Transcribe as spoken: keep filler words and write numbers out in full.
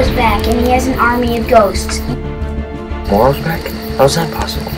back, and he has an army of ghosts. Moro's back? How's that possible?